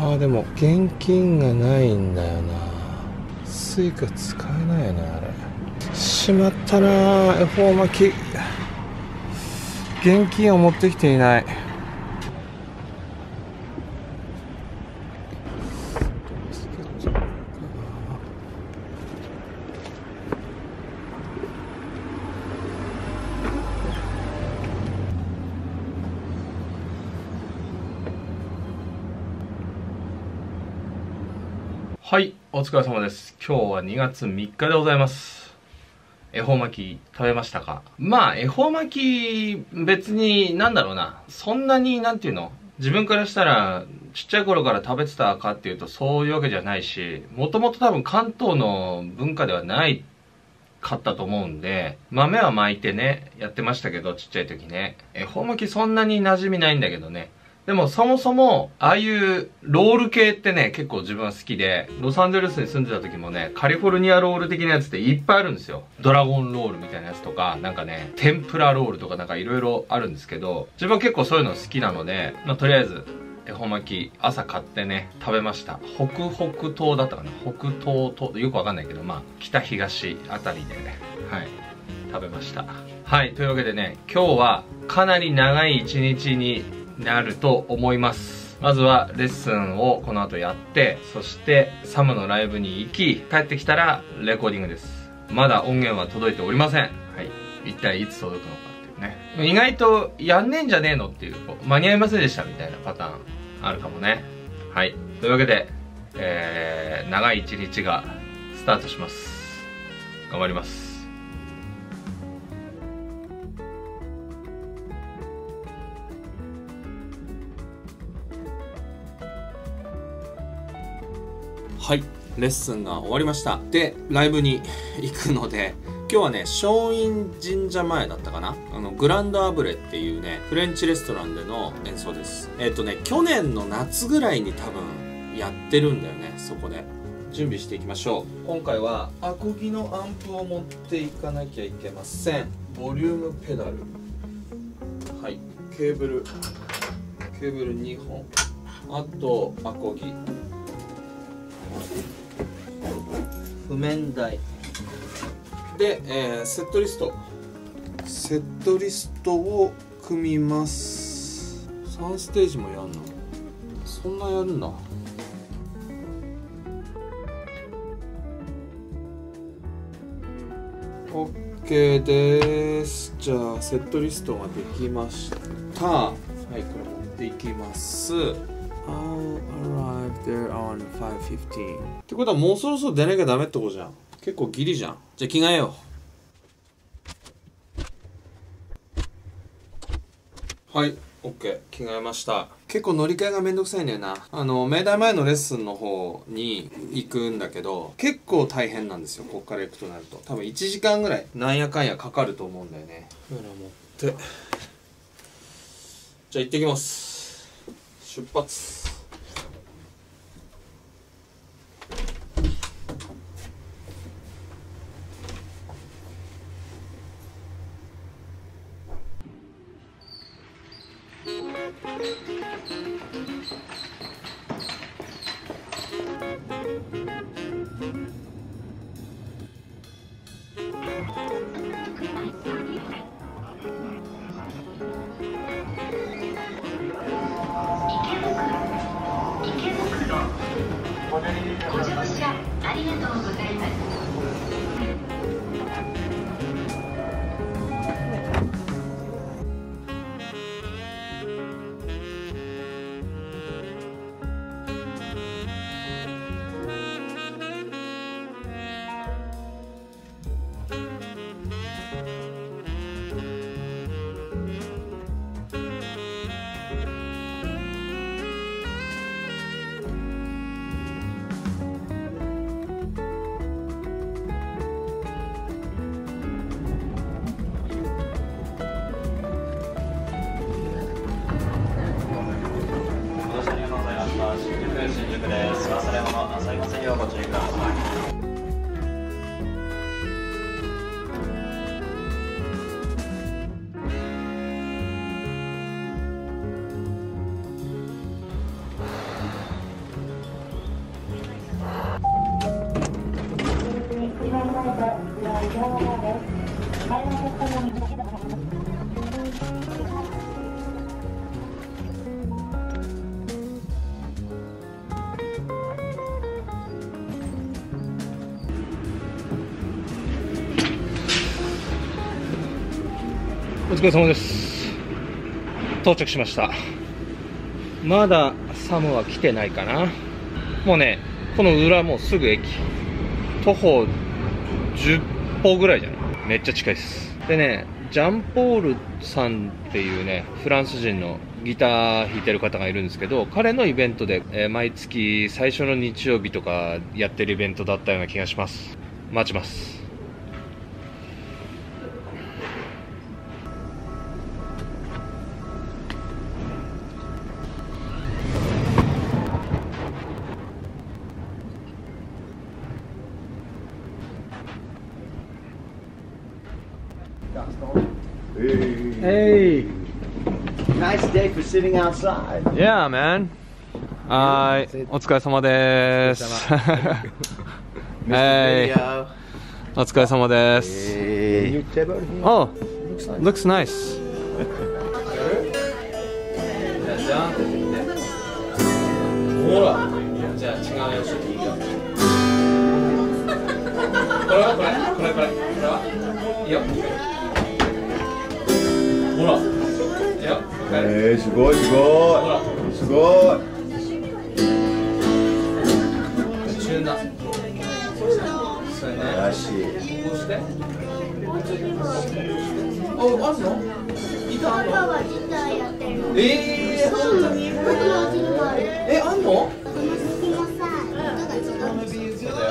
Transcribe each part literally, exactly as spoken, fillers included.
あーでも現金がないんだよな。スイカ使えないよねあれ。しまったなー。恵方巻き現金を持ってきていない。はい、お疲れ様です。今日はにがつみっかでございます。恵方巻き食べましたか？まあ、恵方巻き別になんだろうな。そんなになんていうの？自分からしたらちっちゃい頃から食べてたかっていうとそういうわけじゃないし、もともと多分関東の文化ではないかったと思うんで、豆は巻いてね、やってましたけど、ちっちゃい時ね。恵方巻きそんなに馴染みないんだけどね。でもそもそも、ああいうロール系ってね、結構自分は好きで、ロサンゼルスに住んでた時もね、カリフォルニアロール的なやつっていっぱいあるんですよ。ドラゴンロールみたいなやつとか、なんかね、天ぷらロールとかなんかいろいろあるんですけど、自分は結構そういうの好きなので、まあとりあえず、恵方巻き朝買ってね、食べました。北北東だったかな？北東と、よくわかんないけど、まあ、北東あたりで、はい、食べました。はい、というわけでね、今日はかなり長い一日になると思います。まずはレッスンをこの後やって、そしてサムのライブに行き、帰ってきたらレコーディングです。まだ音源は届いておりません。はい。一体いつ届くのかっていうね。意外とやんねえんじゃねえのっていう、間に合いませんでしたみたいなパターンあるかもね。はい。というわけで、えー、長い一日がスタートします。頑張ります。はい、レッスンが終わりました。で、ライブに行くので、今日はね、松陰神社前だったかな、あの、グランドアブレっていうね、フレンチレストランでの演奏です。えっとね、去年の夏ぐらいに多分やってるんだよね、そこで。準備していきましょう。今回は、アコギのアンプを持っていかなきゃいけません。ボリュームペダル。はい、ケーブル。ケーブルにほん。あと、アコギ。譜面台で、えー、セットリストセットリストを組みます。さんステージもやんの？そんなやるんだ。OK です。じゃあセットリストができました。はい、これ持っていきます。I'll arrive there on five fifteen ってことはもうそろそろ出なきゃダメってことじゃん。結構ギリじゃん。じゃあ着替えよう。はい、OK。着替えました。結構乗り換えがめんどくさいんだよな。あの、明大前のレッスンの方に行くんだけど、結構大変なんですよ。こっから行くとなると。多分いちじかんぐらいなんやかんやかかると思うんだよね。カメラ持って。じゃあ行ってきます。出発。ご乗車ありがとうございます。 お疲れ様です。到着しました。まだサムは来てないかな。もうね、この裏もうすぐ駅、徒歩じゅっぽぐらいじゃない。めっちゃ近いです。でね、ジャンポールさんっていうね、フランス人のギター弾いてる方がいるんですけど、彼のイベントで、えー、毎月最初の日曜日とかやってるイベントだったような気がします。待ちます。 Hey. Nice day for sitting outside. Yeah, man. はい、お疲れ様です。Hey. お疲れ様です。Oh, looks nice. ほら、じゃあ違うやついいよ。これはこれ、これこれ、これはいいよ。ほら、いいよ。 えー、すごいすごい。すごい。 中段。それね。 らしい。 こうして。あ、あるの？ギターあるの？ パパはギターやってる。 ええー、本当に？ 僕のギター。 え、あんの？ この先がさ、音が違うんですよ。 そうだよ。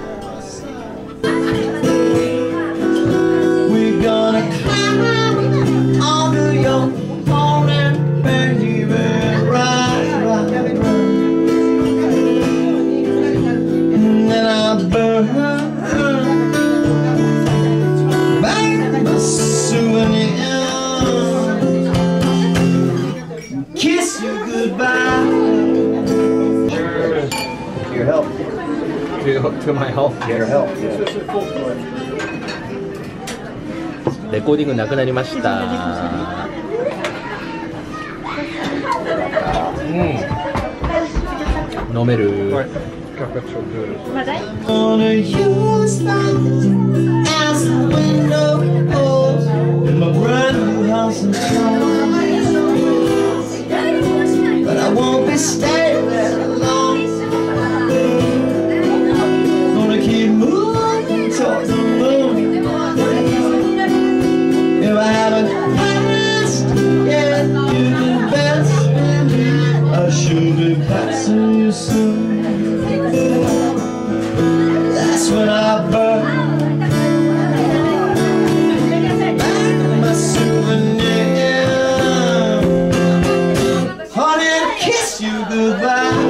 We're gonna climb onto your morning baby right, right. And then I'll burn back the souvenir. Kiss you goodbye. Your help. To, to my health. Your help. レコーディングなくなりました。うん。飲める。 Gonna use that as a window in my brand new house in town. But I won't be staying there long. Gonna keep moving towards the moon. If I haven't passed yet, you did best. I should be passing you soon. That's when I burn back my souvenir. Honey, I'll kiss you goodbye.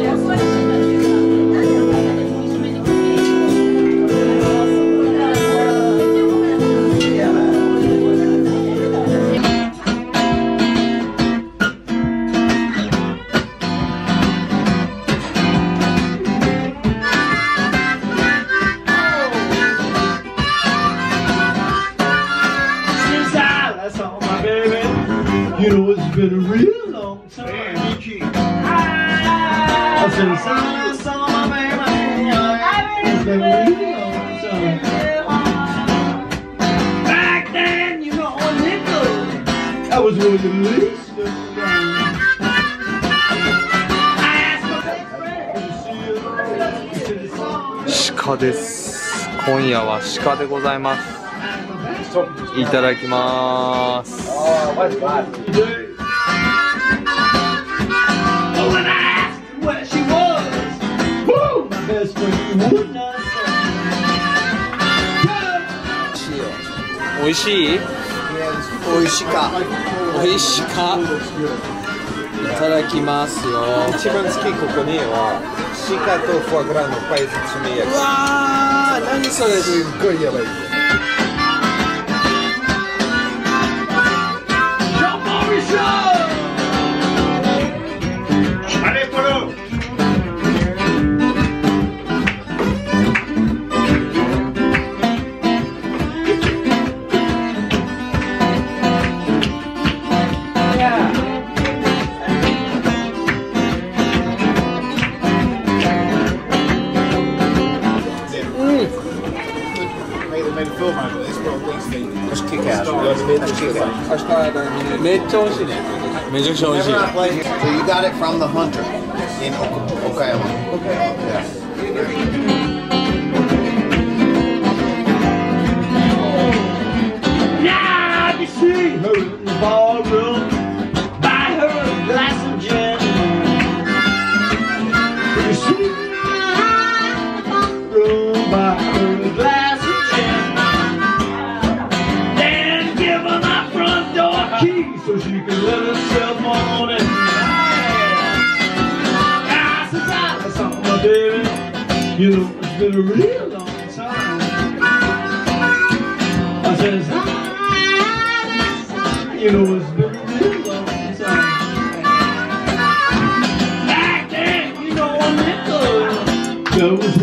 You know, it's been a real long time. Since I saw my baby, it's been a real long time. Back then, you know, a nickel, I was really the least of them. I asked my best friend to see you. 鹿です。今夜は鹿でございます。いただきます。 Oh, what's that? Oh, when I asked where she was, woo, my best friend would not say. 美味しい？美味しか。美味しか。いただきますよ。 一番好きここには鹿とフォアグラのパイ包み焼き。 うわー、何それ。 すっごいやばい。 明日だね。 めっちゃ美味しいね。めちゃくちゃ美味しい。 So you got it from the hunter in Okayama. Yeah. Now I can see her in the ballroom, buy her a glass of gin. You see her in the ballroom, buy her a glass of gin. Then give her my front door key so she can let herself on it. I said, I saw my baby, you know it's been a real long time. I says, you know it's been a real long time. Back then, you know, a nickel, there was